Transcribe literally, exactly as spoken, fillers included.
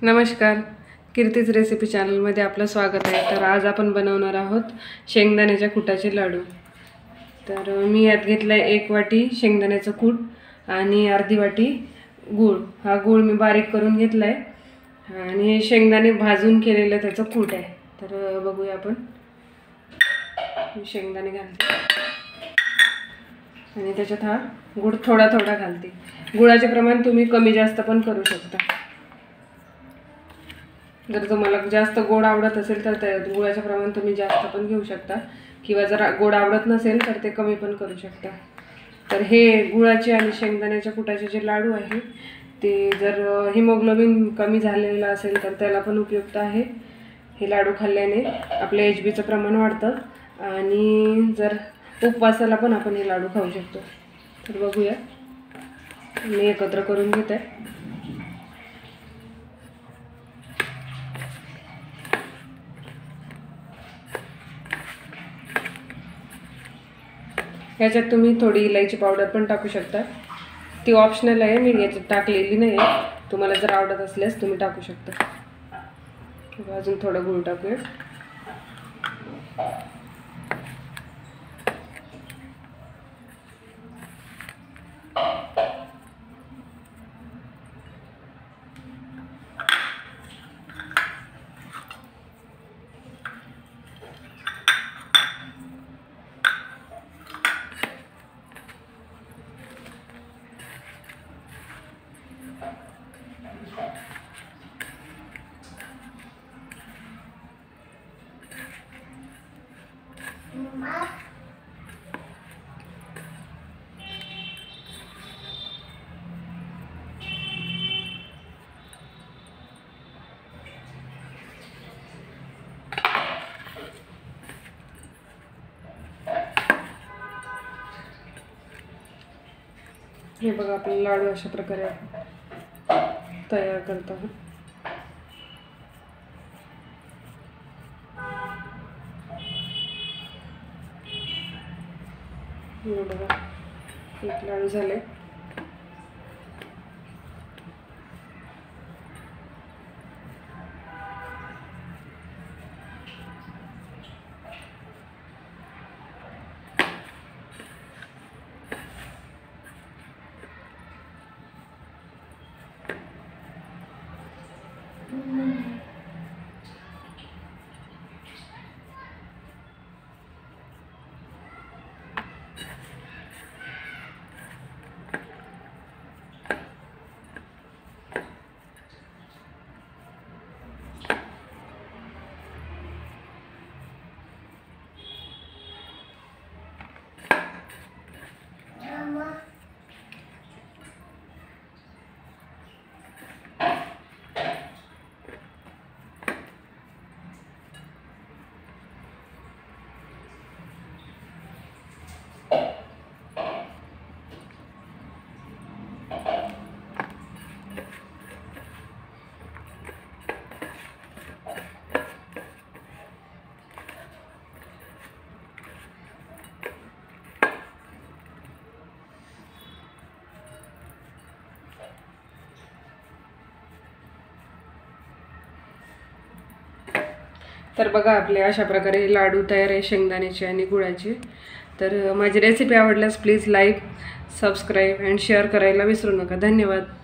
नमस्कार, कीर्तीज रेसिपी चॅनलमध्ये आपलं स्वागत आहे। तर आज आपण बनवणार आहोत शेंगदाण्याच्या कुटाचे लाडू। तर मी यात घेतला आहे एक वाटी शेंगदाण्याचं कूट आणि अर्धी वाटी गूळ। हा गूळ मी बारीक करून घेतला आहे आणि हे शेंगदाणे भाजून केलेलं त्याचं कूट आहे। तर बघूया आपण। शेंगदाणे घालते आणि त्याच्यात हा गूळ थोडा थोडा घालते। गुळाचे प्रमाण तुम्ही कमी जास्त पण करू शकता। जर तुम्हाला जास्त गोड आवडत असेल तर त्या गुळाचे प्रमाण तुम्ही जास्त पण घेऊ शकता किंवा जर गोड आवडत नसेल तर ते कमी पण करू शकता। तर हे गुळाचे आणि शेंगदाण्याच्या कुटाचे जे लाडू आहे ते जर हिमोग्लोबिन कमी झालेलं असेल तर त्याला पण उपयुक्त आहे। हे लाडू खाल्ल्याने आपल्या एच बीचं प्रमाण वाढतं आणि जर उपवासाला पण आपण हे लाडू खाऊ शकतो। तर बघूया, मी एकत्र करून घेते। याच्यात तुम्ही थोडी इलायची पावडर पण टाकू शकता, ती ऑप्शनल आहे, मी याच्यात टाकलेली नाही आहे। तुम्हाला जर आवडत असल्यास तुम्ही टाकू शकता। अजून थोडा गूळ टाकूया। हे बघा, आपले लाडू अशा प्रकारे तयार करत आहोत। हे बघा, एक लाडू झाले। तर बघा, आपले अशा प्रकारे लाडू तयार आहे शेंगदाण्याचे आणि गुळाचे। तर माझी रेसिपी आवडल्यास please like, subscribe and share करायला विसरू नका। धन्यवाद।